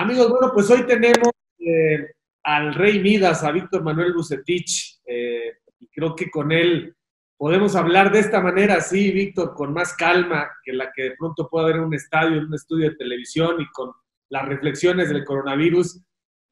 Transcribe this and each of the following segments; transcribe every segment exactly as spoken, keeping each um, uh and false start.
Amigos, bueno, pues hoy tenemos eh, al Rey Midas, a Víctor Manuel Vucetich, eh, y creo que con él podemos hablar de esta manera, sí, Víctor, con más calma que la que de pronto puede haber en un estadio, en un estudio de televisión y con las reflexiones del coronavirus,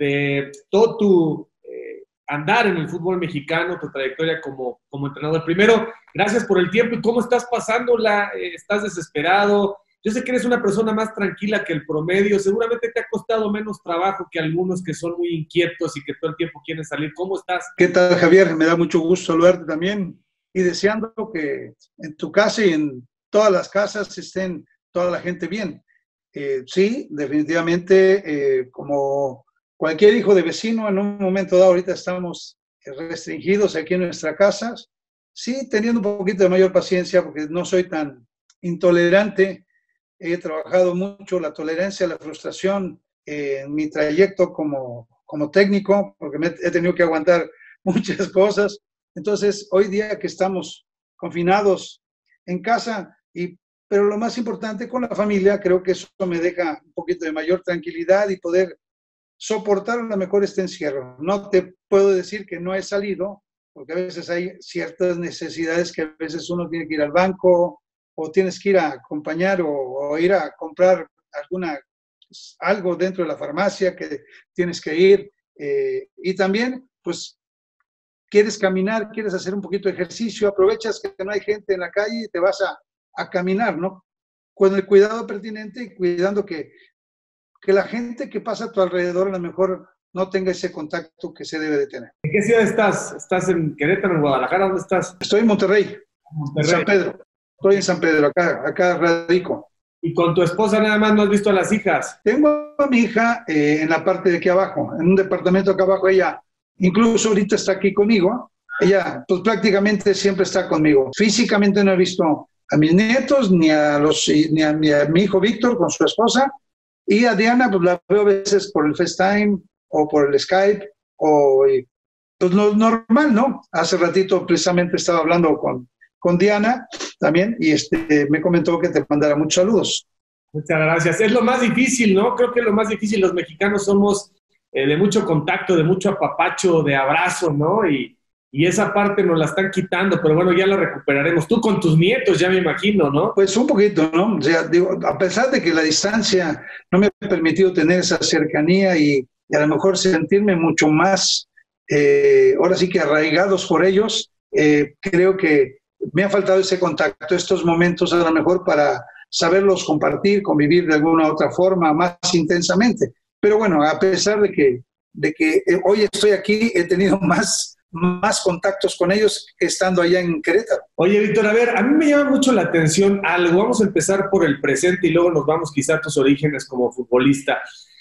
de todo tu eh, andar en el fútbol mexicano, tu trayectoria como, como entrenador. Primero, gracias por el tiempo y cómo estás pasándola, eh, ¿estás desesperado? Yo sé que eres una persona más tranquila que el promedio, seguramente te ha costado menos trabajo que algunos que son muy inquietos y que todo el tiempo quieren salir. ¿Cómo estás? ¿Qué tal, Javier? Me da mucho gusto saludarte también y deseando que en tu casa y en todas las casas estén toda la gente bien. Eh, sí, definitivamente, eh, como cualquier hijo de vecino, en un momento dado ahorita estamos restringidos aquí en nuestras casas, sí, teniendo un poquito de mayor paciencia porque no soy tan intolerante. He trabajado mucho la tolerancia, la frustración eh, en mi trayecto como, como técnico, porque me he tenido que aguantar muchas cosas. Entonces, hoy día que estamos confinados en casa, y, pero lo más importante con la familia, creo que eso me deja un poquito de mayor tranquilidad y poder soportar a lo mejor este encierro. No te puedo decir que no he salido, porque a veces hay ciertas necesidades que a veces uno tiene que ir al banco, o tienes que ir a acompañar o, o ir a comprar alguna, algo dentro de la farmacia que tienes que ir. Eh, y también, pues, quieres caminar, quieres hacer un poquito de ejercicio, aprovechas que no hay gente en la calle y te vas a, a caminar, ¿no? Con el cuidado pertinente y cuidando que, que la gente que pasa a tu alrededor a lo mejor no tenga ese contacto que se debe de tener. ¿En qué ciudad estás? ¿Estás en Querétaro, en Guadalajara? ¿Dónde estás? Estoy en Monterrey, Monterrey. en San Pedro. Estoy en San Pedro, acá, acá radico. ¿Y con tu esposa nada más no has visto a las hijas? Tengo a mi hija eh, en la parte de aquí abajo, en un departamento acá abajo. Ella incluso ahorita está aquí conmigo. Ella pues prácticamente siempre está conmigo. Físicamente no he visto a mis nietos, ni a, los, ni a, ni a mi hijo Víctor con su esposa. Y a Diana pues la veo a veces por el FaceTime o por el Skype. O, pues lo normal, ¿no? Hace ratito precisamente estaba hablando con con Diana también, y este, me comentó que te mandara muchos saludos. Muchas gracias. Es lo más difícil, ¿no? Creo que lo más difícil, los mexicanos somos eh, de mucho contacto, de mucho apapacho, de abrazo, ¿no? Y, y esa parte nos la están quitando, pero bueno, ya la recuperaremos. Tú con tus nietos, ya me imagino, ¿no? Pues un poquito, ¿no? O sea, digo, a pesar de que la distancia no me ha permitido tener esa cercanía y, y a lo mejor sentirme mucho más, eh, ahora sí que arraigados por ellos, eh, creo que me ha faltado ese contacto, estos momentos a lo mejor para saberlos compartir, convivir de alguna otra forma más intensamente. Pero bueno, a pesar de que, de que hoy estoy aquí, he tenido más, más contactos con ellos que estando allá en Querétaro. Oye, Víctor, a ver, a mí me llama mucho la atención algo. Vamos a empezar por el presente y luego nos vamos quizá a tus orígenes como futbolista.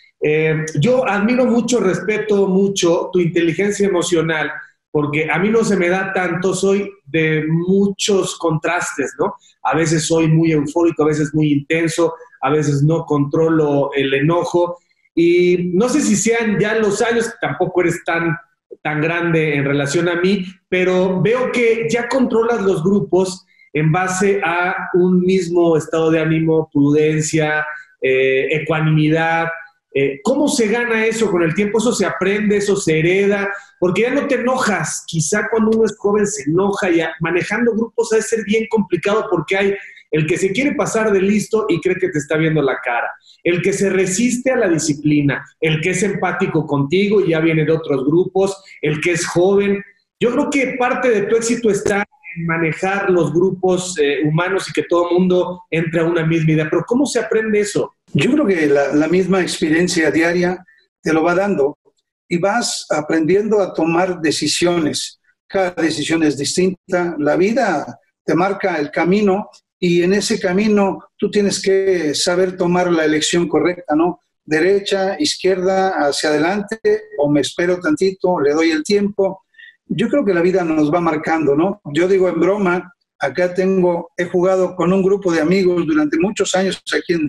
Eh, yo admiro mucho, respeto mucho tu inteligencia emocional, porque a mí no se me da tanto, soy de muchos contrastes, ¿no? A veces soy muy eufórico, a veces muy intenso, a veces no controlo el enojo, y no sé si sean ya los años, tampoco eres tan, tan grande en relación a mí, pero veo que ya controlas los grupos en base a un mismo estado de ánimo, prudencia, eh, ecuanimidad. Eh, ¿Cómo se gana eso con el tiempo? ¿Eso se aprende, eso se hereda? Porque ya no te enojas. Quizá cuando uno es joven se enoja y manejando grupos ha de ser bien complicado porque hay el que se quiere pasar de listo y cree que te está viendo la cara, el que se resiste a la disciplina, el que es empático contigo y ya viene de otros grupos, el que es joven. Yo creo que parte de tu éxito está en manejar los grupos eh, humanos y que todo el mundo entre a una misma idea. Pero ¿cómo se aprende eso? Yo creo que la, la misma experiencia diaria te lo va dando y vas aprendiendo a tomar decisiones. Cada decisión es distinta. La vida te marca el camino y en ese camino tú tienes que saber tomar la elección correcta, ¿no? Derecha, izquierda, hacia adelante, o me espero tantito, le doy el tiempo. Yo creo que la vida nos va marcando, ¿no? Yo digo en broma, acá tengo, he jugado con un grupo de amigos durante muchos años aquí en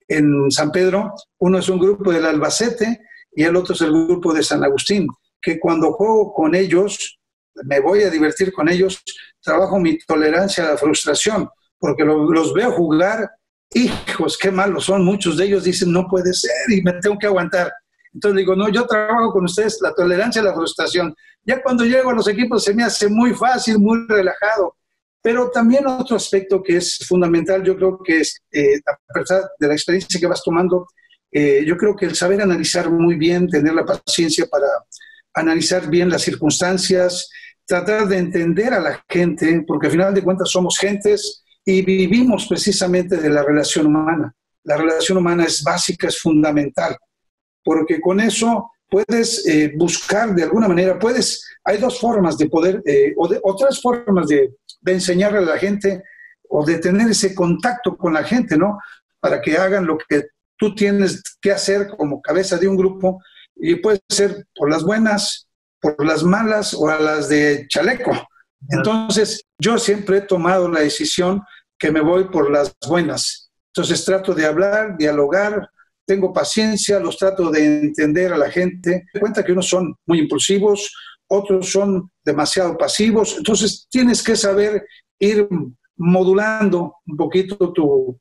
en San Pedro. Uno es un grupo del Albacete y el otro es el grupo de San Agustín, que cuando juego con ellos, me voy a divertir con ellos, trabajo mi tolerancia a la frustración, porque lo, los veo jugar hijos, qué malos son, muchos de ellos dicen, no puede ser, y me tengo que aguantar. Entonces digo, no, yo trabajo con ustedes la tolerancia y la frustración. Ya cuando llego a los equipos se me hace muy fácil, muy relajado. Pero también otro aspecto que es fundamental, yo creo que es, eh, a pesar de la experiencia que vas tomando, eh, yo creo que el saber analizar muy bien, tener la paciencia para analizar bien las circunstancias, tratar de entender a la gente, porque al final de cuentas somos gentes y vivimos precisamente de la relación humana. La relación humana es básica, es fundamental, porque con eso puedes eh, buscar de alguna manera, puedes, hay dos formas de poder, eh, o, de, o tres formas de, de enseñarle a la gente o de tener ese contacto con la gente, ¿no? Para que hagan lo que tú tienes que hacer como cabeza de un grupo, y puede ser por las buenas, por las malas o a las de chaleco. Entonces, yo siempre he tomado la decisión que me voy por las buenas. Entonces, trato de hablar, dialogar, tengo paciencia, los trato de entender a la gente. Me cuenta que unos son muy impulsivos, otros son demasiado pasivos. Entonces, tienes que saber ir modulando un poquito tu,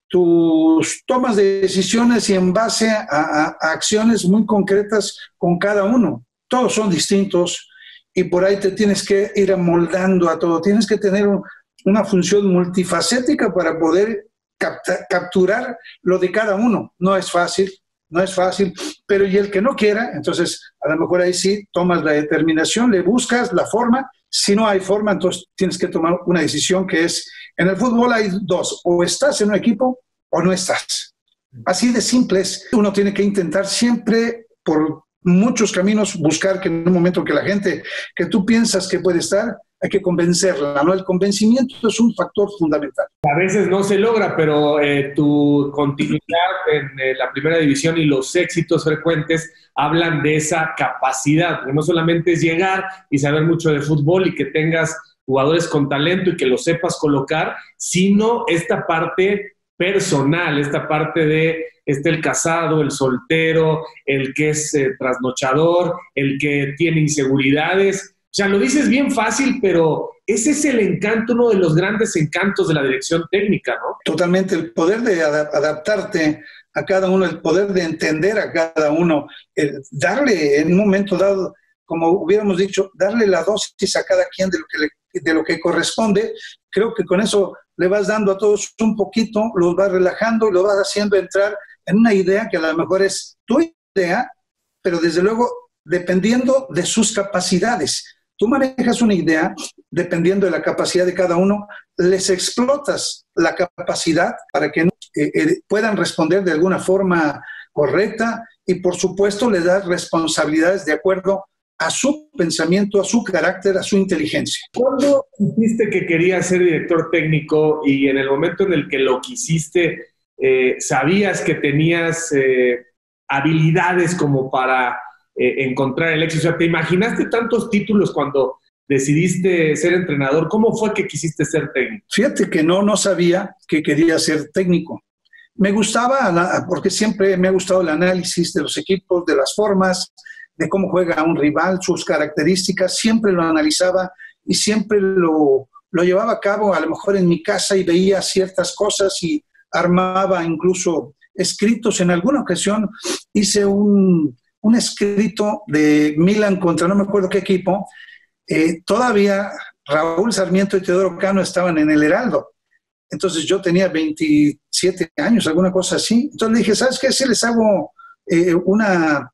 tus tomas de decisiones y en base a, a, a acciones muy concretas con cada uno. Todos son distintos y por ahí te tienes que ir amoldando a todo. Tienes que tener un, una función multifacética para poder capta, capturar lo de cada uno. No es fácil, no es fácil, pero y el que no quiera, entonces a lo mejor ahí sí tomas la determinación, le buscas la forma. Si no hay forma, entonces tienes que tomar una decisión que es, en el fútbol hay dos, o estás en un equipo o no estás. Así de simple es. Uno tiene que intentar siempre por muchos caminos buscar que en un momento que la gente que tú piensas que puede estar, hay que convencerla, ¿no? El convencimiento es un factor fundamental. A veces no se logra, pero eh, tu continuidad en eh, la primera división y los éxitos frecuentes hablan de esa capacidad, que no solamente es llegar y saber mucho de fútbol y que tengas jugadores con talento y que los sepas colocar, sino esta parte personal, esta parte de este el casado, el soltero, el que es eh, trasnochador, el que tiene inseguridades. O sea, lo dices bien fácil, pero ese es el encanto, uno de los grandes encantos de la dirección técnica, ¿no? Totalmente, el poder de ad- adaptarte a cada uno, el poder de entender a cada uno, el darle en un momento dado, como hubiéramos dicho, darle la dosis a cada quien de lo que, le, de lo que corresponde. Creo que con eso le vas dando a todos un poquito, los vas relajando y los vas haciendo entrar en una idea que a lo mejor es tu idea, pero desde luego dependiendo de sus capacidades. Tú manejas una idea, dependiendo de la capacidad de cada uno, les explotas la capacidad para que eh, eh, puedan responder de alguna forma correcta y, por supuesto, le das responsabilidades de acuerdo a su pensamiento, a su carácter, a su inteligencia. ¿Cuándo supiste que querías ser director técnico y en el momento en el que lo quisiste, eh, sabías que tenías eh, habilidades como para eh, encontrar el éxito? O sea, ¿te imaginaste tantos títulos cuando decidiste ser entrenador? ¿Cómo fue que quisiste ser técnico? Fíjate que no, no sabía que quería ser técnico. Me gustaba, porque siempre me ha gustado el análisis de los equipos, de las formas, de cómo juega un rival, sus características, siempre lo analizaba y siempre lo, lo llevaba a cabo, a lo mejor en mi casa, y veía ciertas cosas y armaba incluso escritos. En alguna ocasión hice un, un escrito de Milan contra no me acuerdo qué equipo. Eh, todavía Raúl Sarmiento y Teodoro Cano estaban en el Heraldo. Entonces yo tenía veintisiete años, alguna cosa así. Entonces le dije, ¿sabes qué? Si les hago eh, una...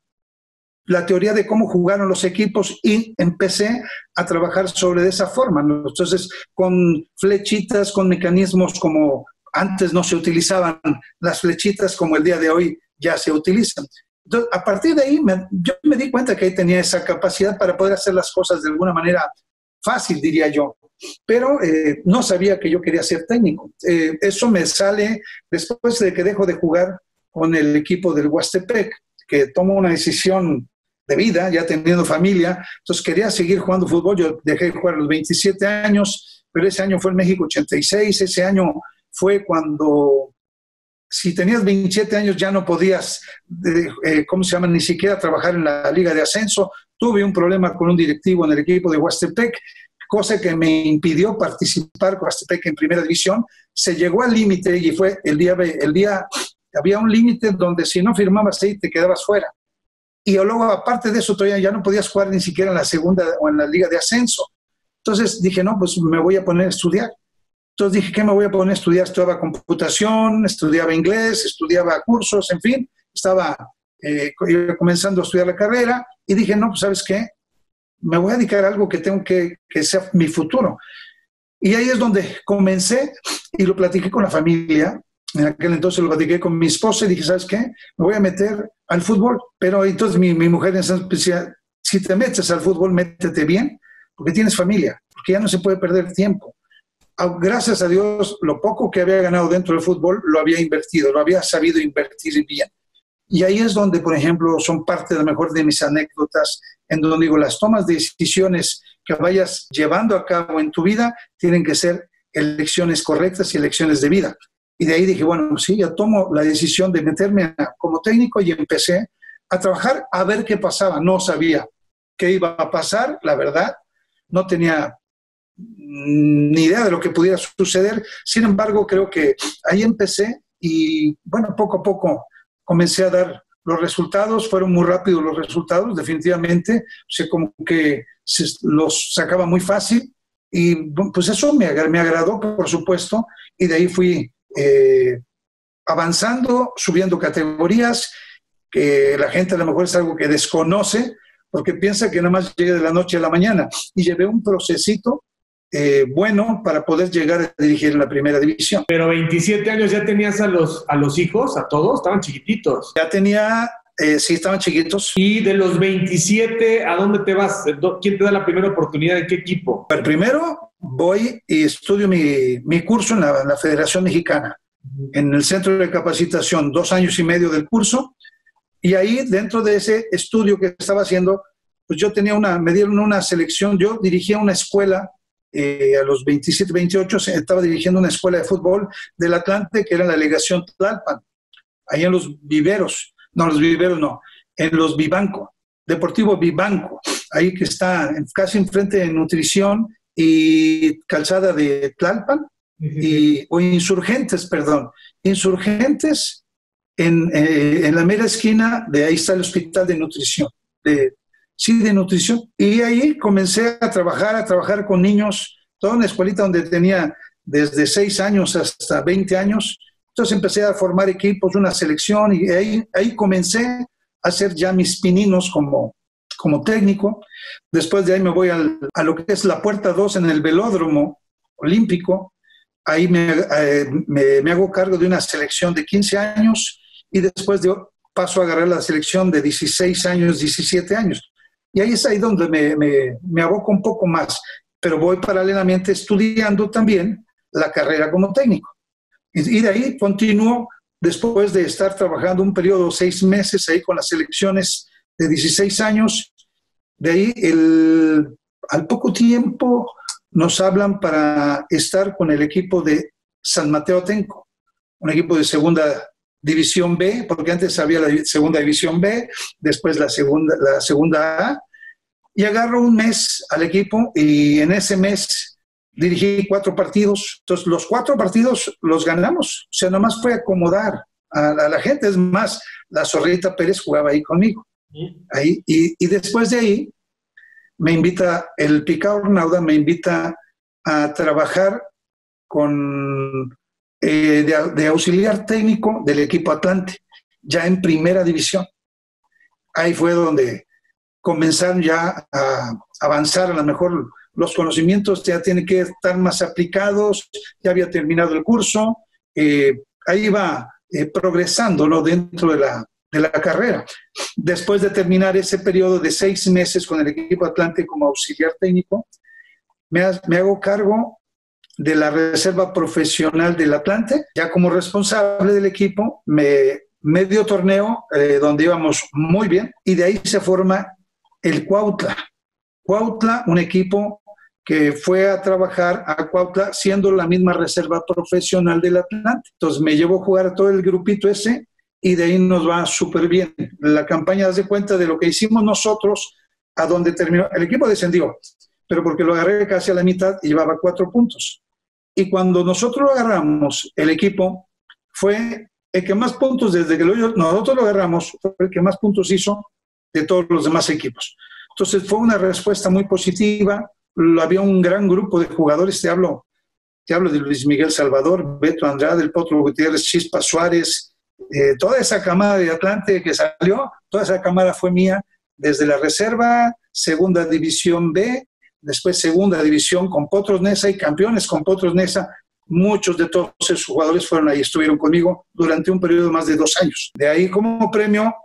la teoría de cómo jugaron los equipos, y empecé a trabajar sobre esa forma, ¿no? Entonces, con flechitas, con mecanismos como antes no se utilizaban las flechitas, como el día de hoy ya se utilizan. Entonces, a partir de ahí, me, yo me di cuenta que ahí tenía esa capacidad para poder hacer las cosas de alguna manera fácil, diría yo. Pero eh, no sabía que yo quería ser técnico. Eh, eso me sale después de que dejo de jugar con el equipo del Huastepec, que tomo una decisión de vida, ya teniendo familia. Entonces quería seguir jugando fútbol. Yo dejé de jugar a los veintisiete años, pero ese año fue en México ochenta y seis. Ese año fue cuando, si tenías veintisiete años, ya no podías, eh, ¿cómo se llama?, ni siquiera trabajar en la Liga de Ascenso. Tuve un problema con un directivo en el equipo de Huastepec, cosa que me impidió participar con Astepec en primera división. Se llegó al límite y fue el día, el día, había un límite donde si no firmabas ahí te quedabas fuera. Y luego, aparte de eso, todavía ya no podías jugar ni siquiera en la segunda o en la liga de ascenso. Entonces dije, no, pues me voy a poner a estudiar. Entonces dije, ¿qué me voy a poner a estudiar? Estudiaba computación, estudiaba inglés, estudiaba cursos, en fin, estaba eh, comenzando a estudiar la carrera y dije, no, pues ¿sabes qué? Me voy a dedicar a algo que tengo que, que sea mi futuro. Y ahí es donde comencé y lo platiqué con la familia. En aquel entonces lo platiqué con mi esposa y dije, ¿sabes qué? Me voy a meter al fútbol. Pero entonces mi, mi mujer decía, si te metes al fútbol, métete bien, porque tienes familia, porque ya no se puede perder tiempo. Gracias a Dios, lo poco que había ganado dentro del fútbol lo había invertido, lo había sabido invertir bien. Y ahí es donde, por ejemplo, son parte de lo mejor de mis anécdotas, en donde digo, las tomas de decisiones que vayas llevando a cabo en tu vida tienen que ser elecciones correctas y elecciones de vida. Y de ahí dije, bueno, sí, ya tomo la decisión de meterme como técnico y empecé a trabajar a ver qué pasaba. No sabía qué iba a pasar, la verdad, no tenía ni idea de lo que pudiera suceder. Sin embargo, creo que ahí empecé y, bueno, poco a poco comencé a dar los resultados. Fueron muy rápidos los resultados, definitivamente. O sea, como que se los sacaba muy fácil y pues eso me, me agradó, por supuesto, y de ahí fui eh, avanzando, subiendo categorías, que la gente a lo mejor es algo que desconoce, porque piensa que nada más llegue de la noche a la mañana, y llevé un procesito eh, bueno para poder llegar a dirigir en la primera división. Pero veintisiete años ya tenías a los, a los hijos, a todos, estaban chiquititos. Ya tenía, eh, sí, estaban chiquitos. Y de los veintisiete, ¿a dónde te vas? ¿Quién te da la primera oportunidad? ¿En qué equipo? Pero primero voy y estudio mi, mi curso en la, en la Federación Mexicana, en el Centro de Capacitación, dos años y medio del curso. Y ahí, dentro de ese estudio que estaba haciendo, pues yo tenía una, me dieron una selección, yo dirigía una escuela, eh, a los veintisiete, veintiocho, estaba dirigiendo una escuela de fútbol del Atlante, que era la delegación Tlalpan, ahí en los viveros, no, los viveros no, en los Vivanco, Deportivo Vivanco, ahí que está casi enfrente de Nutrición y Calzada de Tlalpan, y, o Insurgentes, perdón, Insurgentes, En, eh, en la mera esquina de ahí está el hospital de nutrición, de, sí, de nutrición. Y ahí comencé a trabajar, a trabajar con niños, toda una escuelita donde tenía desde seis años hasta veinte años. Entonces empecé a formar equipos, una selección, y ahí, ahí comencé a hacer ya mis pininos como, como técnico. Después de ahí me voy al, a lo que es la puerta dos en el velódromo olímpico. Ahí me, eh, me, me hago cargo de una selección de quince años y después de, paso a agarrar la selección de dieciséis años, diecisiete años. Y ahí es ahí donde me, me, me aboco un poco más, pero voy paralelamente estudiando también la carrera como técnico. Y, y de ahí continúo, después de estar trabajando un periodo de seis meses ahí con las selecciones de dieciséis años, de ahí el, al poco tiempo nos hablan para estar con el equipo de San Mateo Atenco, un equipo de segunda división B, porque antes había la segunda división B, después la segunda, la segunda A, y agarro un mes al equipo y en ese mes dirigí cuatro partidos. Entonces los cuatro partidos los ganamos, o sea, nomás fue acomodar a, a la gente. Es más, la Zorrita Pérez jugaba ahí conmigo. Ahí, y, y después de ahí me invita, el Picao Arnauda me invita a trabajar con, eh, de, de auxiliar técnico del equipo Atlante, ya en primera división. Ahí fue donde comenzaron ya a avanzar, a lo mejor los conocimientos ya tienen que estar más aplicados, ya había terminado el curso, eh, ahí iba eh, progresando, ¿no?, dentro de la, de la carrera. Después de terminar ese periodo de seis meses con el equipo Atlante como auxiliar técnico, me, me hago cargo de la reserva profesional del Atlante, ya como responsable del equipo, me, medio torneo eh, donde íbamos muy bien, y de ahí se forma el Cuautla. Cuautla, un equipo que fue a trabajar a Cuautla siendo la misma reserva profesional del Atlante. Entonces me llevó a jugar a todo el grupito ese y de ahí nos va súper bien. La campaña, haz de cuenta de lo que hicimos nosotros, a donde terminó. El equipo descendió, pero porque lo agarré casi a la mitad y llevaba cuatro puntos. Y cuando nosotros lo agarramos, el equipo fue el que más puntos, desde que nosotros lo agarramos, fue el que más puntos hizo de todos los demás equipos. Entonces fue una respuesta muy positiva. Había un gran grupo de jugadores, te hablo, te hablo de Luis Miguel Salvador, Beto Andrade, el Potro Gutiérrez, Chispa Suárez, eh, toda esa camada de Atlante que salió, toda esa camada fue mía, desde la reserva, segunda división B, después segunda división con Potros Neza y campeones con Potros Neza. Muchos de todos esos jugadores fueron ahí, estuvieron conmigo durante un periodo de más de dos años. De ahí, como premio,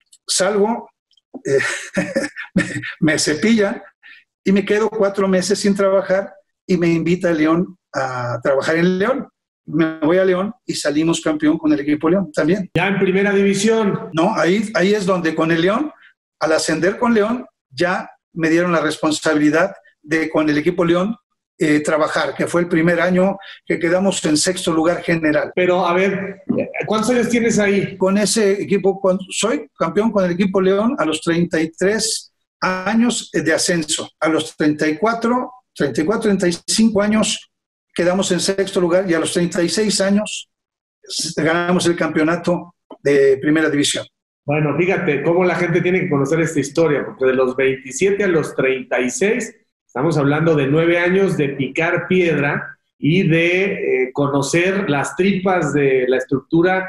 salgo, eh, me, me cepillan y me quedo cuatro meses sin trabajar y me invita a León a trabajar en León. Me voy a León y salimos campeón con el equipo León también. Ya en primera división. No, ahí, ahí es donde con el León, al ascender con León, ya me dieron la responsabilidad de con el equipo León eh, trabajar, que fue el primer año que quedamos en sexto lugar general. Pero a ver, ¿cuántos años tienes ahí? Con ese equipo, cuando soy campeón con el equipo León a los treinta y tres años de ascenso. A los treinta y cuatro, treinta y cinco años quedamos en sexto lugar y a los treinta y seis años ganamos el campeonato de primera división. Bueno, fíjate cómo la gente tiene que conocer esta historia, porque de los veintisiete a los treinta y seis estamos hablando de nueve años de picar piedra y de eh, conocer las tripas de la estructura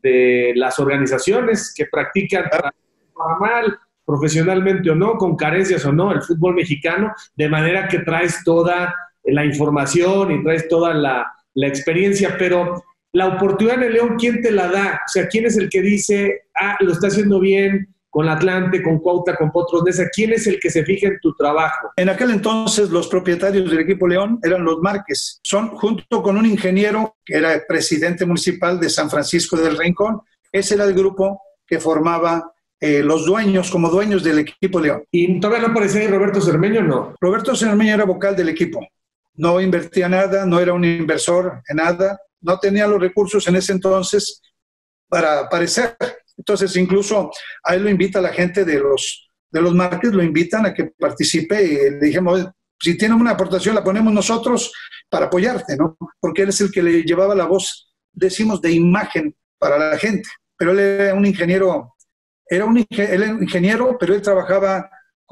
de las organizaciones que practican para mal, profesionalmente o no, con carencias o no, el fútbol mexicano, de manera que traes toda la información y traes toda la, la experiencia, pero la oportunidad en el León, ¿quién te la da? O sea, ¿quién es el que dice, ah, lo está haciendo bien con Atlante, con Cuautla, con Potros Neza? ¿Quién es el que se fija en tu trabajo? En aquel entonces los propietarios del equipo León eran los Márquez. Son, junto con un ingeniero que era presidente municipal de San Francisco del Rincón, ese era el grupo que formaba eh, los dueños, como dueños del equipo León. ¿Y todavía no aparecía ahí Roberto Cermeño, no? Roberto Cermeño era vocal del equipo. No invertía nada, no era un inversor en nada, no tenía los recursos en ese entonces para aparecer. Entonces, incluso a él lo invita la gente de los, de los Márquez, lo invitan a que participe y le dijimos, si tiene una aportación la ponemos nosotros para apoyarte, ¿no? Porque él es el que le llevaba la voz, decimos, de imagen para la gente. Pero él era un ingeniero, era un, él era un ingeniero, pero él trabajaba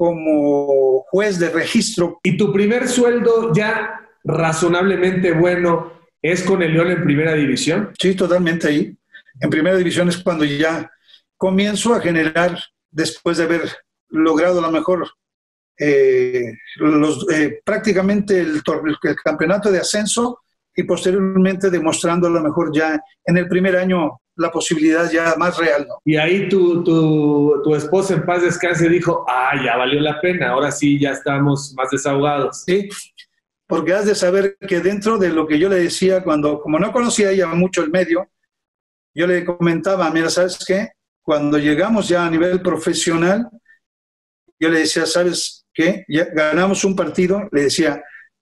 como juez de registro. ¿Y tu primer sueldo ya razonablemente bueno es con el León en primera división? Sí, totalmente ahí. En primera división es cuando ya comienzo a generar, después de haber logrado a lo mejor eh, los, eh, prácticamente el, el campeonato de ascenso y posteriormente demostrando a lo mejor ya en el primer año la posibilidad ya más real, ¿no? Y ahí tu, tu, tu esposa en paz descanse dijo, ah, ya valió la pena, ahora sí ya estamos más desahogados. Sí, porque has de saber que dentro de lo que yo le decía, cuando, como no conocía ella mucho el medio, yo le comentaba, mira, ¿sabes qué? Cuando llegamos ya a nivel profesional, yo le decía, ¿sabes qué? Ya ganamos un partido, le decía,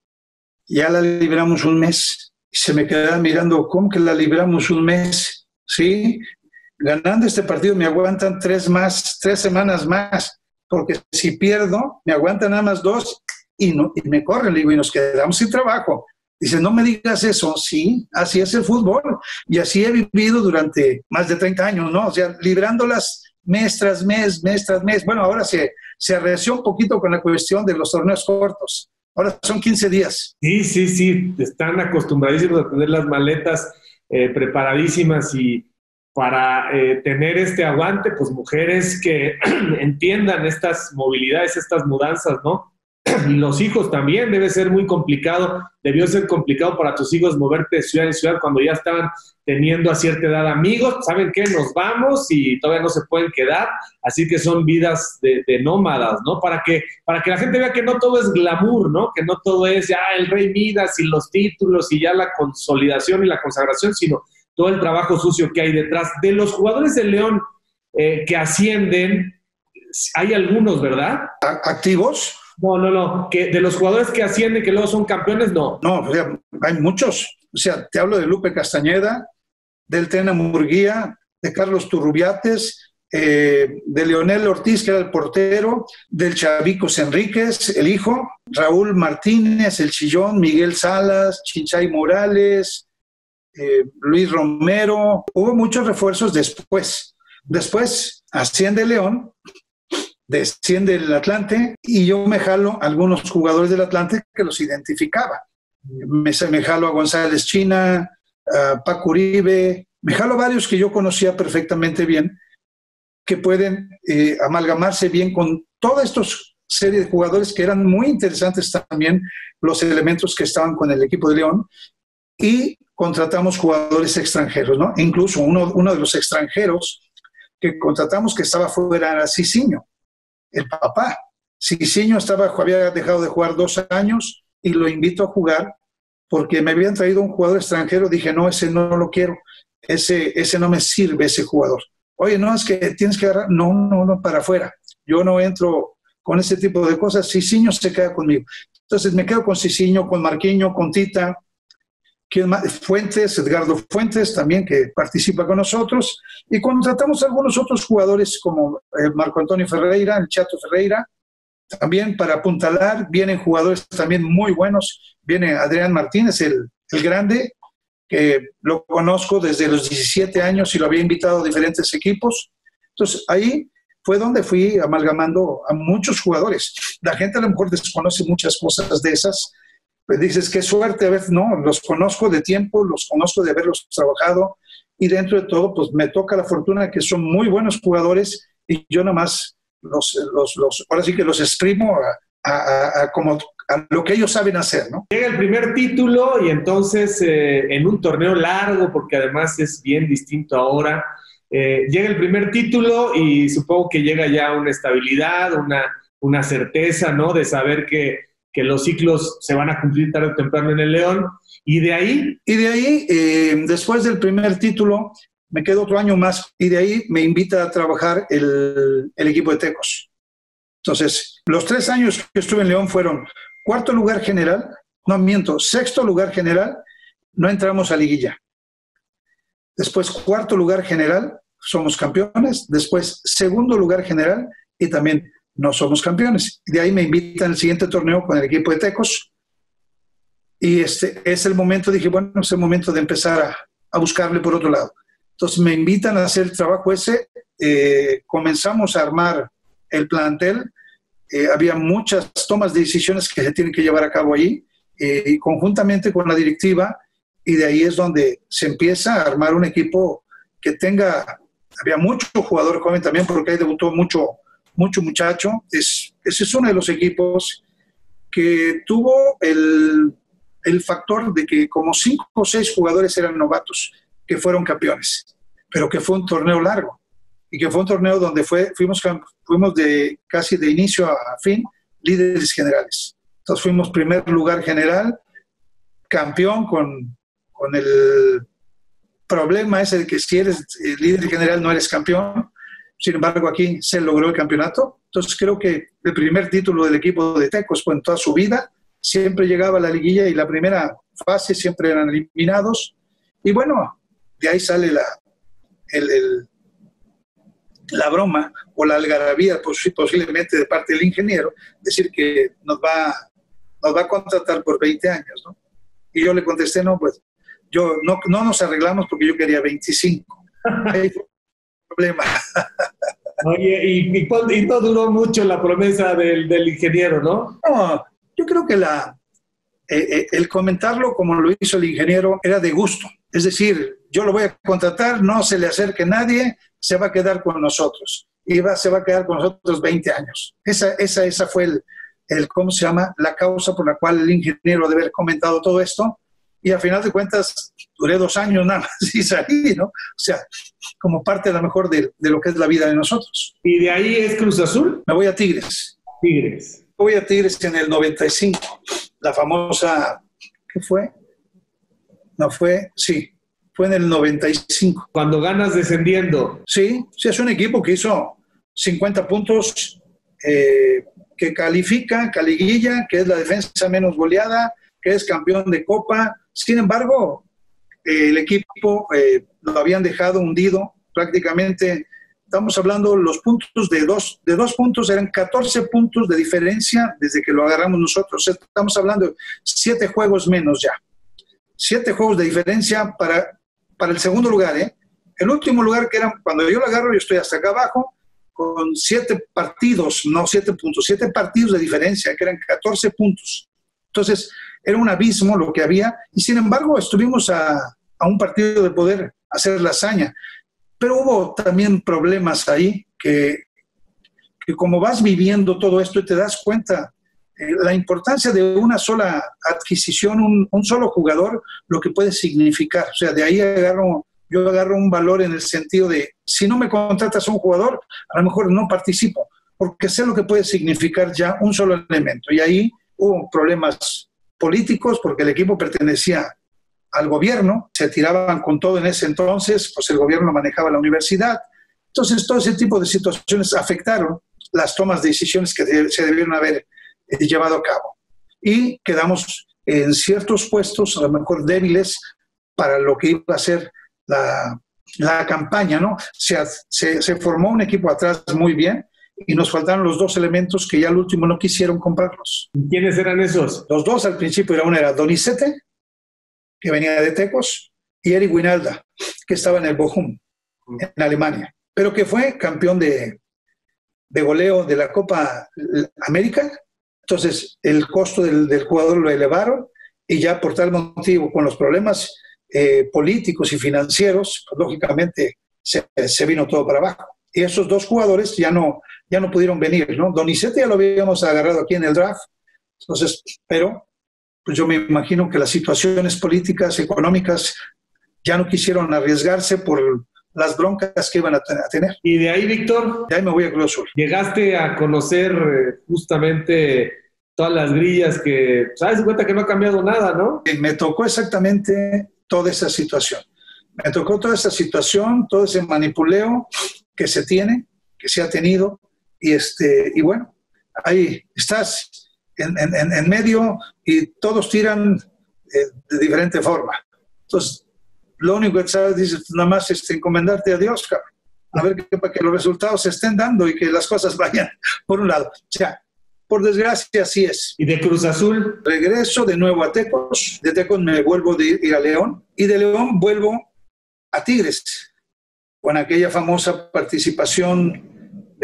ya la libramos un mes. Y se me quedaba mirando, ¿cómo que la libramos un mes? Sí, ganando este partido me aguantan tres más, tres semanas más, porque si pierdo, me aguantan nada más dos y, no, y me corren, le digo, y nos quedamos sin trabajo. Dice, no me digas eso. Sí, así es el fútbol. Y así he vivido durante más de treinta años, ¿no? O sea, librándolas mes tras mes, mes tras mes. Bueno, ahora se, se arreció un poquito con la cuestión de los torneos cortos. Ahora son quince días. Sí, sí, sí. Están acostumbradísimos a tener las maletas eh, preparadísimas y para eh, tener este aguante, pues mujeres que entiendan estas movilidades, estas mudanzas, ¿no? Y los hijos también, debe ser muy complicado, debió ser complicado para tus hijos moverte de ciudad en ciudad cuando ya estaban teniendo a cierta edad amigos, ¿saben qué? Nos vamos y todavía no se pueden quedar, así que son vidas de, de nómadas, ¿no? Para que, para que la gente vea que no todo es glamour, ¿no? Que no todo es ya el Rey Midas y los títulos y ya la consolidación y la consagración, sino todo el trabajo sucio que hay detrás. De los jugadores de León eh, que ascienden, hay algunos, ¿verdad? ¿Activos? No, no, no. Que de los jugadores que ascienden, que luego son campeones, no. No, o sea, hay muchos. O sea, te hablo de Lupe Castañeda, del Tena Murguía, de Carlos Turrubiates, eh, de Leonel Ortiz, que era el portero, del Chavicos Enríquez, el hijo, Raúl Martínez, el Chillón, Miguel Salas, Chinchay Morales, eh, Luis Romero. Hubo muchos refuerzos después. Después asciende León, desciende el Atlante y yo me jalo a algunos jugadores del Atlante que los identificaba. Me, me jalo a González China, a Paco Uribe, me jalo a varios que yo conocía perfectamente bien, que pueden eh, amalgamarse bien con toda esta serie de jugadores que eran muy interesantes también, los elementos que estaban con el equipo de León, y contratamos jugadores extranjeros, ¿no? E incluso uno, uno de los extranjeros que contratamos que estaba fuera era Cicinho, el papá. Cicinho estaba, había dejado de jugar dos años y lo invito a jugar porque me habían traído un jugador extranjero. Dije, no, ese no lo quiero, ese, ese no me sirve, ese jugador. Oye, no, es que tienes que agarrar, no, no, no, para afuera. Yo no entro con ese tipo de cosas. Cicinho se queda conmigo. Entonces me quedo con Cicinho, con Marquinhos, con Tita, ¿quién más? Fuentes, Edgardo Fuentes también, que participa con nosotros, y contratamos a algunos otros jugadores como eh, Marco Antonio Ferreira, el Chato Ferreira, también para apuntalar. Vienen jugadores también muy buenos. Viene Adrián Martínez, el, el grande, que lo conozco desde los diecisiete años y lo había invitado a diferentes equipos. Entonces ahí fue donde fui amalgamando a muchos jugadores. La gente a lo mejor desconoce muchas cosas de esas. Pues dices, qué suerte, a ver, no, los conozco de tiempo, los conozco de haberlos trabajado, y dentro de todo, pues me toca la fortuna que son muy buenos jugadores y yo nada más los, los, los, ahora sí que los exprimo a, a, a, como, a lo que ellos saben hacer, ¿no? Llega el primer título y entonces eh, en un torneo largo, porque además es bien distinto ahora, eh, llega el primer título y supongo que llega ya una estabilidad, una, una certeza, ¿no? De saber que que los ciclos se van a cumplir tarde o temprano en el León, y de ahí... Y de ahí, eh, después del primer título, me quedo otro año más, y de ahí me invita a trabajar el, el equipo de Tecos. Entonces, los tres años que estuve en León fueron cuarto lugar general, no miento, sexto lugar general, no entramos a liguilla. Después, cuarto lugar general, somos campeones. Después, segundo lugar general, y también no somos campeones. De ahí me invitan al siguiente torneo con el equipo de Tecos, y este es el momento, dije, bueno, es el momento de empezar a, a buscarle por otro lado. Entonces me invitan a hacer el trabajo ese, eh, comenzamos a armar el plantel, eh, había muchas tomas de decisiones que se tienen que llevar a cabo allí, eh, y conjuntamente con la directiva, y de ahí es donde se empieza a armar un equipo que tenga, había mucho jugador joven también, porque ahí debutó mucho mucho muchacho. Es, ese es uno de los equipos que tuvo el, el factor de que como cinco o seis jugadores eran novatos, que fueron campeones, pero que fue un torneo largo, y que fue un torneo donde fue, fuimos, fuimos de, casi de inicio a fin líderes generales. Entonces fuimos primer lugar general, campeón, con, con el problema ese de que si eres líder general no eres campeón. Sin embargo, aquí se logró el campeonato. Entonces creo que el primer título del equipo de Tecos fue en toda su vida. Siempre llegaba a la liguilla y la primera fase siempre eran eliminados. Y bueno, de ahí sale la, el, el, la broma o la algarabía, posiblemente de parte del ingeniero, decir que nos va, nos va a contratar por veinte años, ¿no? Y yo le contesté, no, pues yo no, no nos arreglamos porque yo quería veinticinco. Ahí fue el problema. Oye, y, y, y no duró mucho la promesa del, del ingeniero, ¿no? No, yo creo que la, eh, el comentarlo como lo hizo el ingeniero era de gusto. Es decir, yo lo voy a contratar, no se le acerque nadie, se va a quedar con nosotros. Y va, se va a quedar con nosotros veinte años. Esa, esa, esa fue el, el, ¿cómo se llama? La causa por la cual el ingeniero debe haber comentado todo esto. Y a final de cuentas, duré dos años nada más y salí, ¿no? O sea, como parte a lo mejor de, de lo que es la vida de nosotros. ¿Y de ahí es Cruz Azul? Me voy a Tigres. Tigres. Voy a Tigres en el noventa y cinco. La famosa, ¿qué fue? No fue, sí, fue en el noventa y cinco. Cuando ganas descendiendo. Sí, sí, es un equipo que hizo cincuenta puntos, eh, que califica, caliguilla, que es la defensa menos goleada, que es campeón de Copa. Sin embargo, eh, el equipo eh, lo habían dejado hundido prácticamente estamos hablando, los puntos de dos, de dos puntos eran catorce puntos de diferencia desde que lo agarramos nosotros. Estamos hablando de siete juegos menos ya. Siete juegos de diferencia para, para el segundo lugar, ¿eh? El último lugar, que era cuando yo lo agarro, yo estoy hasta acá abajo, con siete partidos, no siete puntos, siete partidos de diferencia, que eran catorce puntos. Entonces, era un abismo lo que había, y sin embargo, estuvimos a, a un partido de poder hacer la hazaña. Pero hubo también problemas ahí, que, que como vas viviendo todo esto y te das cuenta, eh, la importancia de una sola adquisición, un, un solo jugador, lo que puede significar. O sea, de ahí agarro, yo agarro un valor en el sentido de, si no me contratas a un jugador, a lo mejor no participo, porque sé lo que puede significar ya un solo elemento. Y ahí hubo problemas políticos, porque el equipo pertenecía al gobierno, se tiraban con todo en ese entonces, pues el gobierno manejaba la universidad. Entonces, todo ese tipo de situaciones afectaron las tomas de decisiones que de, se debieron haber eh, llevado a cabo. Y quedamos en ciertos puestos, a lo mejor débiles, para lo que iba a ser la, la campaña, ¿no? Se, se, se formó un equipo atrás muy bien y nos faltaron los dos elementos que ya al último no quisieron comprarlos. ¿Quiénes eran esos? Los dos al principio, era uno era Donizete, que venía de Tecos, y Eric Winalda, que estaba en el Bochum, en Alemania, pero que fue campeón de, de goleo de la Copa América. Entonces, el costo del, del jugador lo elevaron, y ya por tal motivo, con los problemas eh, políticos y financieros, pues, lógicamente se, se vino todo para abajo. Y esos dos jugadores ya no, ya no pudieron venir, ¿no? Donizete ya lo habíamos agarrado aquí en el draft, entonces, pero pues yo me imagino que las situaciones políticas, económicas, ya no quisieron arriesgarse por las broncas que iban a tener. Y de ahí, Víctor, de ahí me voy a Cruz Azul. Llegaste a conocer justamente todas las grillas que, ¿sabes? De cuenta que no ha cambiado nada, ¿no? Me tocó exactamente toda esa situación. Me tocó toda esa situación, todo ese manipuleo que se tiene, que se ha tenido, y, este, y bueno, ahí estás en, en, en medio y todos tiran eh, de diferente forma. Entonces, lo único que sabes es nada más es encomendarte a Dios, cabrón, a ver que, para que los resultados se estén dando y que las cosas vayan por un lado. O sea, por desgracia así es. ¿Y de Cruz Azul? Regreso de nuevo a Tecos, de Tecos me vuelvo de ir a León, y de León vuelvo a Tigres, con aquella famosa participación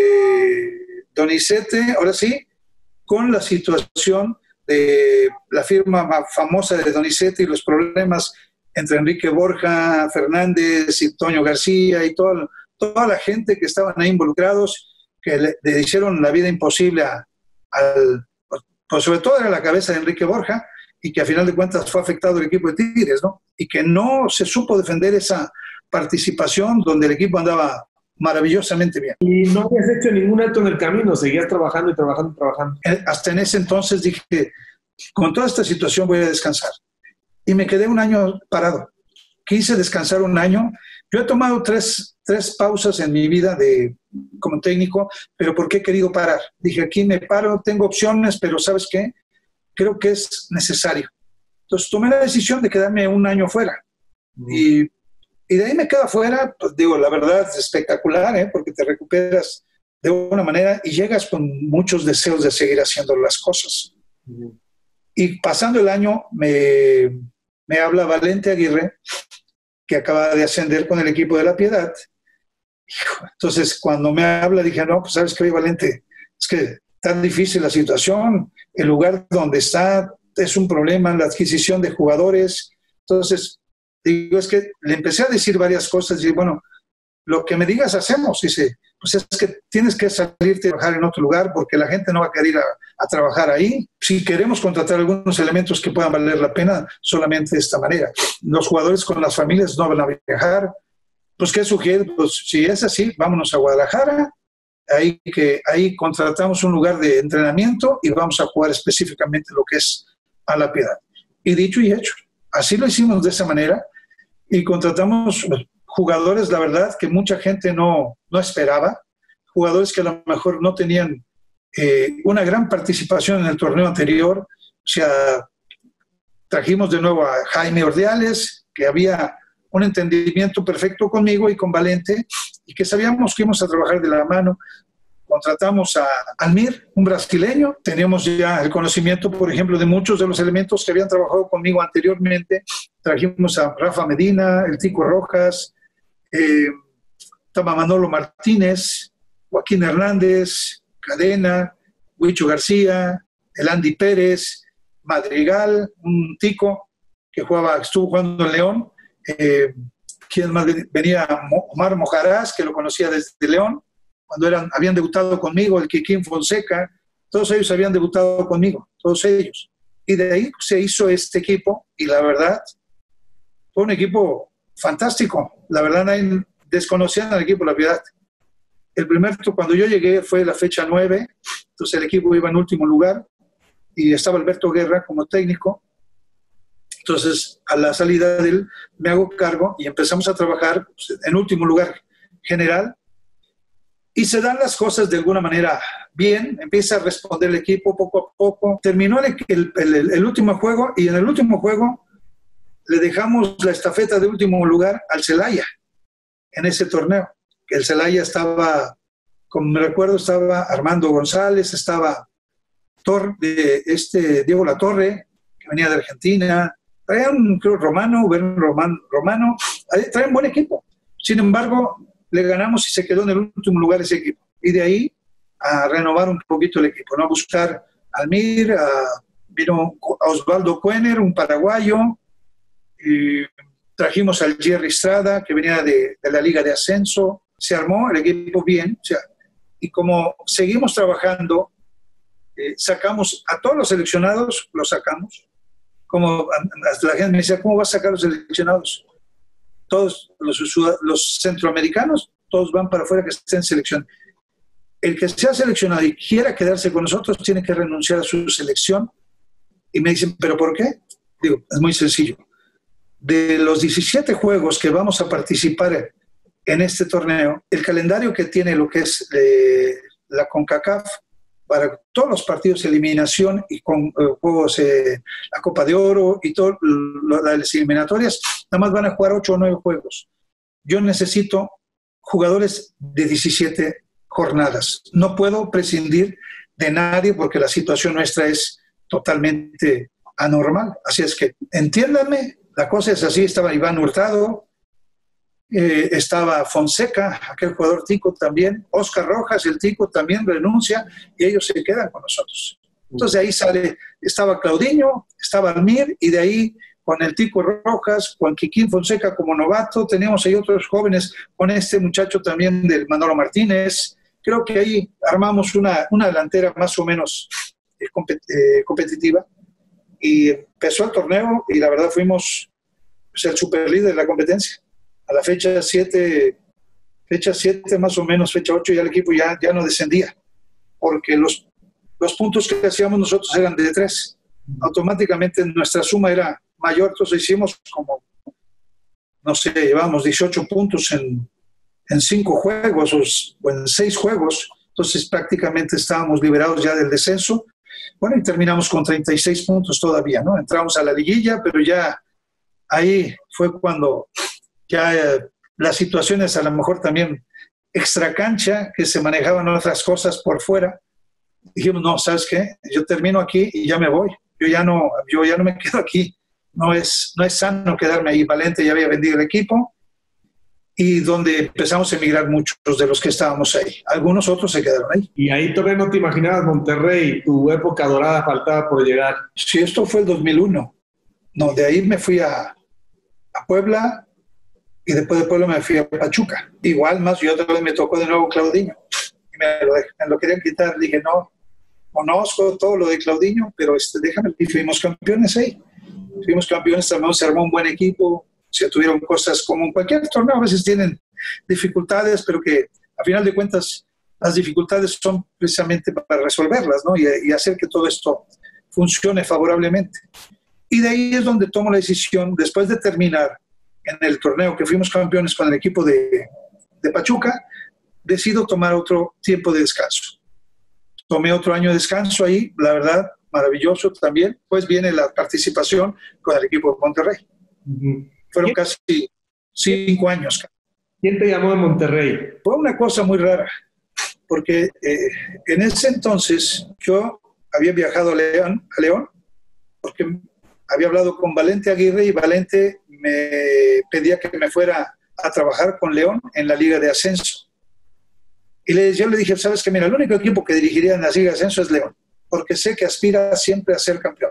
de Donizete, ahora sí, con la situación de la firma famosa de Donizete y los problemas entre Enrique Borja Fernández y Toño García y toda, toda la gente que estaban ahí involucrados, que le, le hicieron la vida imposible a, al, pues sobre todo era la cabeza de Enrique Borja, y que a final de cuentas fue afectado el equipo de Tigres, ¿no? Y que no se supo defender esa participación donde el equipo andaba maravillosamente bien. Y no habías hecho ningún alto en el camino, seguías trabajando y trabajando y trabajando. Hasta en ese entonces dije, con toda esta situación voy a descansar. Y me quedé un año parado. Quise descansar un año. Yo he tomado tres, tres pausas en mi vida de, como técnico, pero ¿por qué he querido parar? Dije, aquí me paro, tengo opciones, pero ¿sabes qué? Creo que es necesario. Entonces tomé la decisión de quedarme un año fuera. Mm. Y Y de ahí me quedo afuera, pues digo, la verdad es espectacular, ¿eh? Porque te recuperas de una manera y llegas con muchos deseos de seguir haciendo las cosas. Uh-huh. Y pasando el año, me, me habla Valente Aguirre, que acaba de ascender con el equipo de La Piedad. Entonces, cuando me habla, dije, no, pues sabes qué, Valente, es que tan difícil la situación, el lugar donde está es un problema, la adquisición de jugadores. Entonces, digo, es que le empecé a decir varias cosas y bueno, lo que me digas hacemos. Dice, pues es que tienes que salirte a trabajar en otro lugar porque la gente no va a querer ir a, a trabajar ahí. Si queremos contratar algunos elementos que puedan valer la pena, solamente de esta manera. Los jugadores con las familias no van a viajar. Pues, ¿qué sugiere? Pues si es así, vámonos a Guadalajara. Ahí, que, ahí contratamos un lugar de entrenamiento y vamos a jugar específicamente lo que es a La Piedad. Y dicho y hecho, así lo hicimos de esa manera. Y contratamos jugadores, la verdad, que mucha gente no, no esperaba, jugadores que a lo mejor no tenían eh, una gran participación en el torneo anterior. O sea, trajimos de nuevo a Jaime Ordiales, que había un entendimiento perfecto conmigo y con Valente, y que sabíamos que íbamos a trabajar de la mano. Contratamos a Almir, un brasileño. Teníamos ya el conocimiento, por ejemplo, de muchos de los elementos que habían trabajado conmigo anteriormente. Trajimos a Rafa Medina, el Tico Rojas, eh, estaba Manolo Martínez, Joaquín Hernández, Cadena, Huicho García, el Andy Pérez, Madrigal, un tico que jugaba, estuvo jugando en León. Eh, ¿Quién más venía? Omar Mojarás, que lo conocía desde León, cuando eran, habían debutado conmigo, el Kikín Fonseca, todos ellos habían debutado conmigo, todos ellos. Y de ahí se hizo este equipo, y la verdad, fue un equipo fantástico. La verdad, nadie desconocía al equipo La Piedad. El primer, cuando yo llegué, fue la fecha nueve, entonces el equipo iba en último lugar, y estaba Alberto Guerra como técnico. Entonces, a la salida de él, me hago cargo y empezamos a trabajar pues, en último lugar general. Y se dan las cosas de alguna manera bien, empieza a responder el equipo poco a poco. Terminó el, el, el, el último juego, y en el último juego le dejamos la estafeta de último lugar al Celaya en ese torneo. El Celaya estaba, como me recuerdo, estaba Armando González, estaba Tor, de este Diego Latorre, que venía de Argentina, traían, creo, Romano, Romano, Romano, traían buen equipo. Sin embargo, le ganamos y se quedó en el último lugar ese equipo. Y de ahí a renovar un poquito el equipo, ¿no? A buscar a Almir, a, vino a Osvaldo Cuener, un paraguayo, y trajimos al Jerry Estrada, que venía de, de la Liga de Ascenso. Se armó el equipo bien, o sea, y como seguimos trabajando, eh, sacamos a todos los seleccionados, los sacamos. Como la gente me decía, ¿cómo vas a sacar los seleccionados? Todos los, los centroamericanos, todos van para afuera que estén en selección. El que sea seleccionado y quiera quedarse con nosotros tiene que renunciar a su selección. Y me dicen, ¿pero por qué? Digo, es muy sencillo. De los diecisiete juegos que vamos a participar en este torneo, el calendario que tiene lo que es eh, la CONCACAF, para todos los partidos de eliminación y con eh, juegos, eh, la Copa de Oro y todas las eliminatorias, nada más van a jugar ocho o nueve juegos. Yo necesito jugadores de diecisiete jornadas. No puedo prescindir de nadie porque la situación nuestra es totalmente anormal. Así es que, entiéndanme, la cosa es así. Estaba Iván Hurtado, Eh, estaba Fonseca, aquel jugador tico también, Oscar Rojas, el tico también renuncia y ellos se quedan con nosotros. Entonces de ahí sale, estaba Claudinho, estaba Almir, y de ahí con el tico Rojas, Juan Kikín Fonseca como novato, teníamos ahí otros jóvenes, con este muchacho también del Manolo Martínez. Creo que ahí armamos una, una delantera más o menos eh, compet eh, competitiva, y empezó el torneo y la verdad fuimos pues, el superlíder de la competencia. A la fecha siete, fecha siete más o menos, fecha ocho, ya el equipo ya, ya no descendía, porque los, los puntos que hacíamos nosotros eran de tres. Automáticamente nuestra suma era mayor, entonces hicimos como, no sé, llevamos dieciocho puntos en, en cinco juegos o, o en seis juegos, entonces prácticamente estábamos liberados ya del descenso. Bueno, y terminamos con treinta y seis puntos todavía, ¿no? Entramos a la liguilla, pero ya ahí fue cuando ya eh, las situaciones a lo mejor también extracancha, que se manejaban otras cosas por fuera, dijimos, no, ¿sabes qué? Yo termino aquí y ya me voy. Yo ya no, yo ya no me quedo aquí. No es, no es sano quedarme ahí. Valente ya había vendido el equipo, y donde empezamos a emigrar muchos de los que estábamos ahí. Algunos otros se quedaron ahí. Y ahí todavía no te imaginabas Monterrey, tu época dorada faltaba por llegar. Sí, esto fue el dos mil uno. No, de ahí me fui a, a Puebla, y después de Puebla me fui a Pachuca. Igual más, y otra vez me tocó de nuevo Claudinho. Y me lo, me lo querían quitar. Dije, no, conozco todo lo de Claudinho, pero este, déjame. Y fuimos campeones ahí. Fuimos campeones, también se armó un buen equipo. Se tuvieron cosas como en cualquier torneo, a veces tienen dificultades, pero que a final de cuentas las dificultades son precisamente para resolverlas, ¿no? Y, y hacer que todo esto funcione favorablemente. Y de ahí es donde tomo la decisión, después de terminar en el torneo que fuimos campeones con el equipo de, de Pachuca, decido tomar otro tiempo de descanso. Tomé otro año de descanso ahí, la verdad, maravilloso también. Pues viene la participación con el equipo de Monterrey. Uh-huh. Fueron casi cinco años. ¿Quién te llamó de Monterrey? Fue una cosa muy rara, porque eh, en ese entonces yo había viajado a León, a León, porque había hablado con Valente Aguirre y Valente me pedía que me fuera a trabajar con León en la Liga de Ascenso. Y le, yo le dije, sabes que mira, el único equipo que dirigiría en la Liga de Ascenso es León, porque sé que aspira siempre a ser campeón.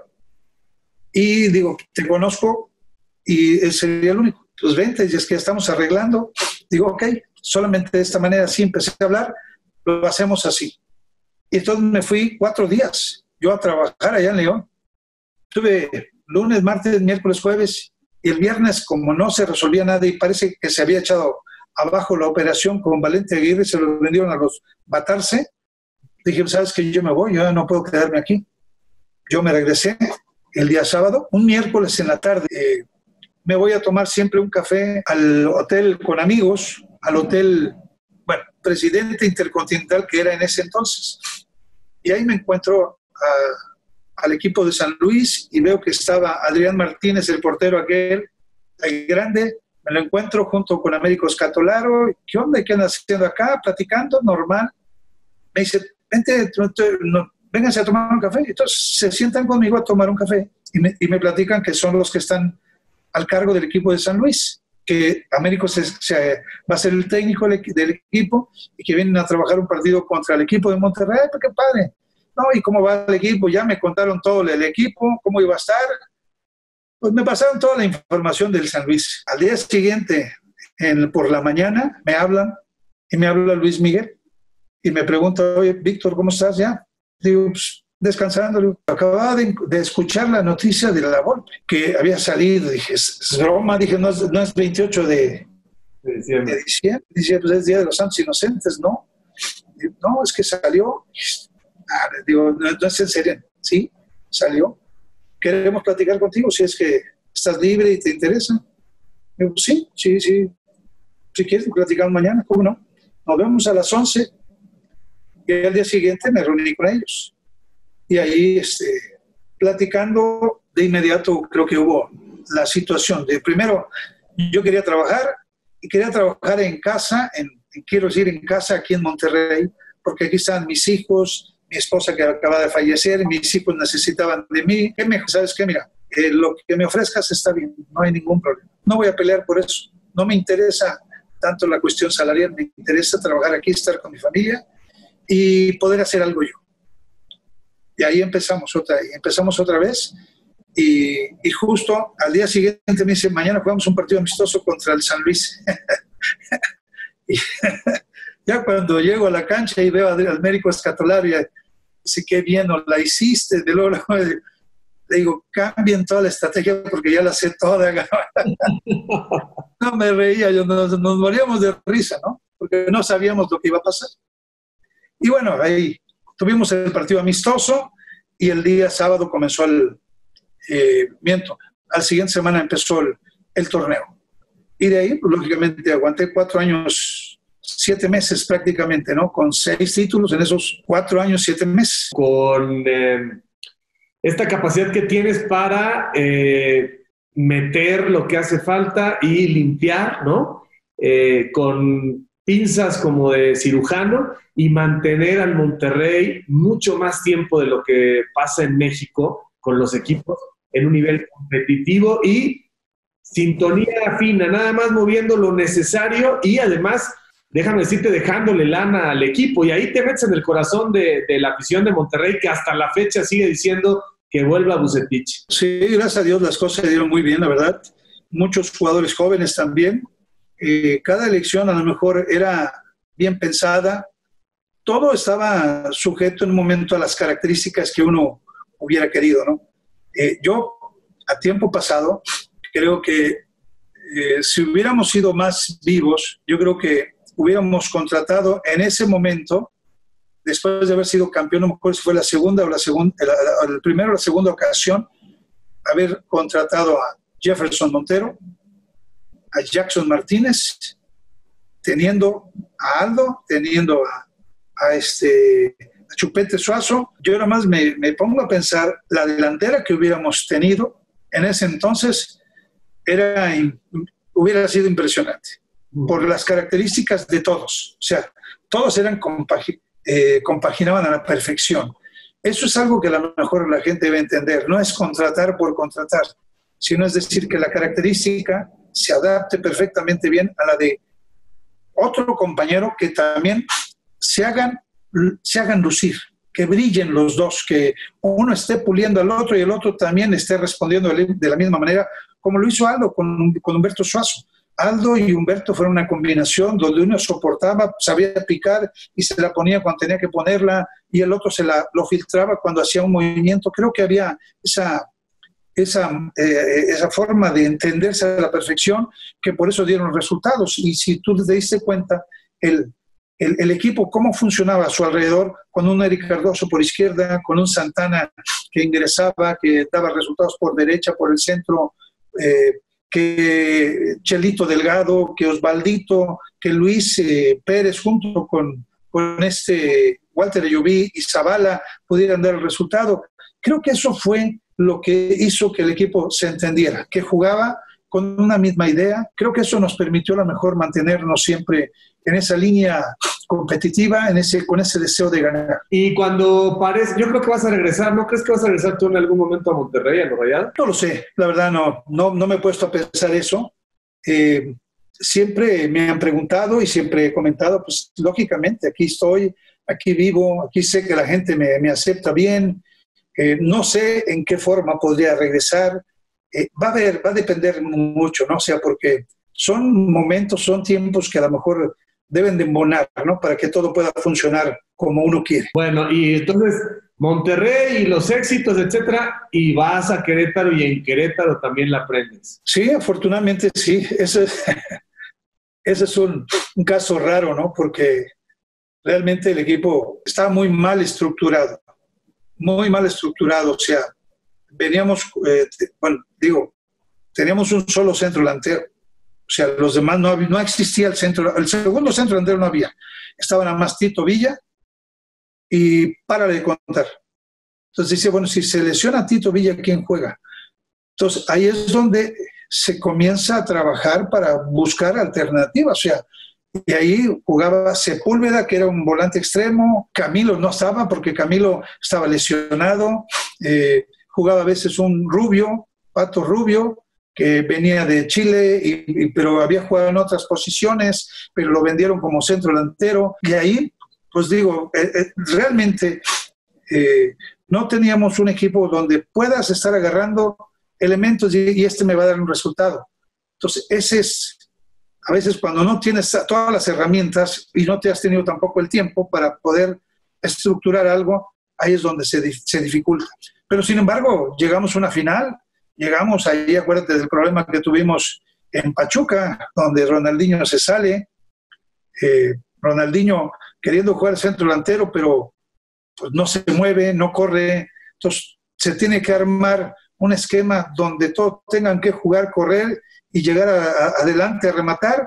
Y digo, te conozco y él sería el único. Pues vente, y es que estamos arreglando. Digo, ok, solamente de esta manera así empecé a hablar, lo hacemos así. Y entonces me fui cuatro días yo a trabajar allá en León. Estuve lunes, martes, miércoles, jueves, y el viernes, como no se resolvía nada y parece que se había echado abajo la operación con Valente Aguirre, se lo vendieron a los Batarse, dije, sabes que yo me voy, yo no puedo quedarme aquí. Yo me regresé el día sábado, un miércoles en la tarde, eh, me voy a tomar siempre un café al hotel con amigos, al hotel, bueno, Presidente Intercontinental que era en ese entonces. Y ahí me encuentro a, al equipo de San Luis y veo que estaba Adrián Martínez, el portero aquel, el grande, me lo encuentro junto con Américo Scatolaro. ¿Qué onda? ¿Qué andan haciendo acá? Platicando, normal. Me dice, vente, no, vénganse a tomar un café. Entonces se sientan conmigo a tomar un café y me, y me platican que son los que están al cargo del equipo de San Luis, que Américo se, se, va a ser el técnico del equipo y que vienen a trabajar un partido contra el equipo de Monterrey. ¡Qué padre! No, ¿y cómo va el equipo? Ya me contaron todo el equipo, cómo iba a estar. Pues me pasaron toda la información del San Luis. Al día siguiente, en, por la mañana, me hablan y me habla Luis Miguel y me pregunta, oye, Víctor, ¿cómo estás ya? Digo, pues, descansando. Acababa de, de escuchar la noticia de la Volpe, que había salido. Dije, es, es broma. Dije, no es, no es veintiocho de, de diciembre. De diciembre. Dije, pues es Día de los Santos Inocentes, ¿no? Digo, no, es que salió. Ah, digo, no, no es en serio. Sí, salió. Queremos platicar contigo si es que estás libre y te interesa. Digo, sí, sí, sí. Si quieres, platicamos mañana, ¿cómo no? Nos vemos a las once. Y al día siguiente me reuní con ellos. Y ahí, este, platicando, de inmediato creo que hubo la situación de, primero, yo quería trabajar y quería trabajar en casa, en, en, quiero decir, en casa aquí en Monterrey, porque aquí están mis hijos, mi esposa que acaba de fallecer, mis hijos necesitaban de mí. ¿Qué me, ¿Sabes qué? Mira, eh, lo que me ofrezcas está bien, no hay ningún problema. No voy a pelear por eso. No me interesa tanto la cuestión salarial, me interesa trabajar aquí, estar con mi familia y poder hacer algo yo. Y ahí empezamos otra, empezamos otra vez y, y justo al día siguiente me dice, mañana jugamos un partido amistoso contra el San Luis. Y ya cuando llego a la cancha y veo al Américo Scatolaro y dice, qué bien nos la hiciste. De luego le digo, cambien toda la estrategia porque ya la sé toda. No me reía, yo, nos, nos moríamos de risa, ¿no? Porque no sabíamos lo que iba a pasar. Y bueno, ahí tuvimos el partido amistoso y el día sábado comenzó el, eh, miento, al siguiente semana empezó el, el torneo. Y de ahí, pues, lógicamente, aguanté cuatro años, siete meses prácticamente, ¿no? Con seis títulos en esos cuatro años, siete meses. Con eh, esta capacidad que tienes para eh, meter lo que hace falta y limpiar, ¿no? Eh, con pinzas como de cirujano y mantener al Monterrey mucho más tiempo de lo que pasa en México con los equipos en un nivel competitivo y sintonía fina, nada más moviendo lo necesario y además, déjame decirte, dejándole lana al equipo y ahí te metes en el corazón de, de la afición de Monterrey que hasta la fecha sigue diciendo que vuelva a Vucetich. Sí, gracias a Dios las cosas se dieron muy bien, la verdad. Muchos jugadores jóvenes también. Eh, cada elección a lo mejor era bien pensada, todo estaba sujeto en un momento a las características que uno hubiera querido, ¿no? Eh, yo, a tiempo pasado, creo que eh, si hubiéramos sido más vivos, yo creo que hubiéramos contratado en ese momento, después de haber sido campeón, no me acuerdo si fue la segunda o la segunda, el primero o la segunda ocasión, haber contratado a Jefferson Montero, a Jackson Martínez, teniendo a Aldo, teniendo a, a, este, a Chupete Suazo. Yo nada más me, me pongo a pensar, la delantera que hubiéramos tenido en ese entonces era hubiera sido impresionante por las características de todos. O sea, todos eran compagi- eh, compaginaban a la perfección. Eso es algo que a lo mejor la gente debe entender. No es contratar por contratar, sino es decir que la característica se adapte perfectamente bien a la de otro compañero, que también se hagan, se hagan lucir, que brillen los dos, que uno esté puliendo al otro y el otro también esté respondiendo de la misma manera, como lo hizo Aldo con, con Humberto Suazo. Aldo y Humberto fueron una combinación donde uno soportaba, sabía picar y se la ponía cuando tenía que ponerla, y el otro se la, lo filtraba cuando hacía un movimiento. Creo que había esa, esa, eh, esa forma de entenderse a la perfección, que por eso dieron resultados. Y si tú te diste cuenta, el, el, el equipo, cómo funcionaba a su alrededor, con un Eric Cardoso por izquierda, con un Santana que ingresaba, que daba resultados por derecha, por el centro, eh, que Chelito Delgado, que Osvaldito, que Luis eh, Pérez junto con, con este Walter Ayoví y Zavala pudieran dar el resultado. Creo que eso fue lo que hizo que el equipo se entendiera, que jugaba con una misma idea. Creo que eso nos permitió a lo mejor mantenernos siempre en esa línea competitiva, en ese, con ese deseo de ganar. Y cuando parece, yo creo que vas a regresar, ¿no crees que vas a regresar tú en algún momento a Monterrey, a los Rayados? No lo sé, la verdad no, no, no me he puesto a pensar eso. Eh, siempre me han preguntado y siempre he comentado, pues lógicamente aquí estoy, aquí vivo, aquí sé que la gente me, me acepta bien. Eh, no sé en qué forma podría regresar. Eh, va a ver, va a depender mucho, ¿no? O sea, porque son momentos, son tiempos que a lo mejor deben de embonar, ¿no? Para que todo pueda funcionar como uno quiere. Bueno, y entonces Monterrey y los éxitos, etcétera, y vas a Querétaro y en Querétaro también la aprendes. Sí, afortunadamente sí. Ese es, ese es un, un caso raro, ¿no? Porque realmente el equipo estaba muy mal estructurado, muy mal estructurado. O sea, veníamos, eh, bueno, digo, teníamos un solo centro delantero. O sea, los demás no, no existía el centro, el segundo centro delantero no había. Estaban a más Tito Villa y párale de contar. Entonces dice, bueno, si se lesiona Tito Villa, ¿quién juega? Entonces ahí es donde se comienza a trabajar para buscar alternativas. O sea, y ahí jugaba Sepúlveda, que era un volante extremo. Camilo no estaba porque Camilo estaba lesionado. Eh, jugaba a veces un Rubio, Pato Rubio, que venía de Chile, y, y, pero había jugado en otras posiciones, pero lo vendieron como centro delantero. Y ahí, pues digo, eh, eh, realmente eh, no teníamos un equipo donde puedas estar agarrando elementos y, y este me va a dar un resultado. Entonces, ese es, a veces cuando no tienes todas las herramientas y no te has tenido tampoco el tiempo para poder estructurar algo, ahí es donde se, se dificulta. Pero sin embargo, llegamos a una final. Llegamos ahí, acuérdate del problema que tuvimos en Pachuca, donde Ronaldinho se sale, eh, Ronaldinho queriendo jugar centro delantero, pero pues no se mueve, no corre. Entonces se tiene que armar un esquema donde todos tengan que jugar, correr y llegar a, a, adelante a rematar,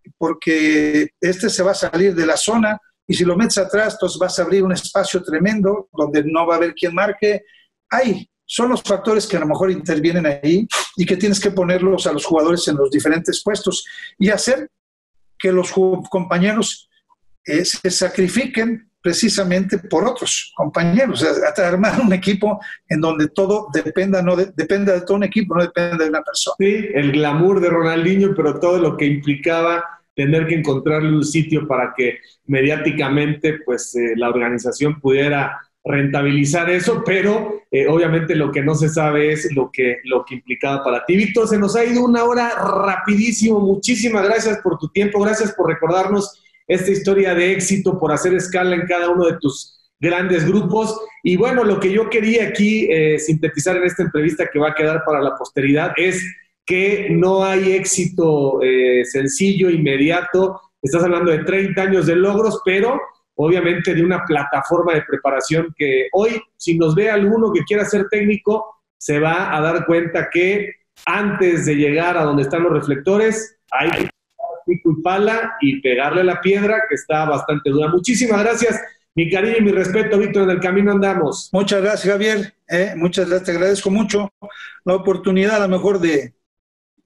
porque este se va a salir de la zona y si lo metes atrás, entonces vas a abrir un espacio tremendo donde no va a haber quien marque. Hay Son los factores que a lo mejor intervienen ahí y que tienes que ponerlos a los jugadores en los diferentes puestos y hacer que los compañeros eh, se sacrifiquen precisamente por otros compañeros. O sea, armar un equipo en donde todo dependa, no de, dependa de todo un equipo, no dependa de una persona. Sí, el glamour de Ronaldinho, pero todo lo que implicaba tener que encontrarle un sitio para que mediáticamente pues, eh, la organización pudiera rentabilizar eso, pero eh, obviamente lo que no se sabe es lo que, lo que implicaba para ti. Víctor, se nos ha ido una hora rapidísimo. Muchísimas gracias por tu tiempo, gracias por recordarnos esta historia de éxito, por hacer escala en cada uno de tus grandes grupos. Y bueno, lo que yo quería aquí eh, sintetizar en esta entrevista que va a quedar para la posteridad es que no hay éxito eh, sencillo, inmediato. Estás hablando de treinta años de logros, pero obviamente de una plataforma de preparación que hoy, si nos ve alguno que quiera ser técnico, se va a dar cuenta que antes de llegar a donde están los reflectores, hay pico y pala y pegarle la piedra, que está bastante dura. Muchísimas gracias, mi cariño y mi respeto, Víctor, en el camino andamos. Muchas gracias, Javier. Eh, muchas gracias, te agradezco mucho la oportunidad a lo mejor de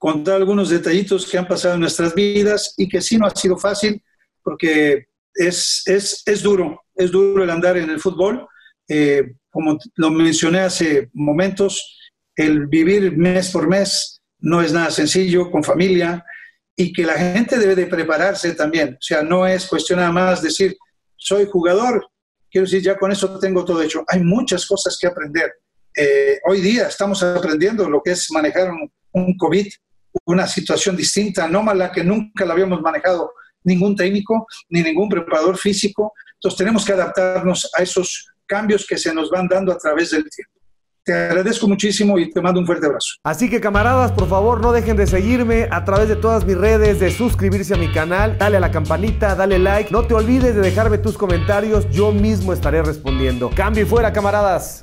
contar algunos detallitos que han pasado en nuestras vidas y que sí no ha sido fácil porque es, es, es duro, es duro el andar en el fútbol. Eh, como lo mencioné hace momentos, el vivir mes por mes no es nada sencillo, con familia, y que la gente debe de prepararse también. O sea, no es cuestión nada más decir, soy jugador, quiero decir, ya con eso tengo todo hecho. Hay muchas cosas que aprender. Eh, hoy día estamos aprendiendo lo que es manejar un, un COVID, una situación distinta, anómala, que nunca la habíamos manejado ningún técnico, ni ningún preparador físico. Entonces tenemos que adaptarnos a esos cambios que se nos van dando a través del tiempo. Te agradezco muchísimo y te mando un fuerte abrazo. Así que, camaradas, por favor, no dejen de seguirme a través de todas mis redes, de suscribirse a mi canal, dale a la campanita, dale like. No te olvides de dejarme tus comentarios, yo mismo estaré respondiendo. Cambio y fuera, camaradas.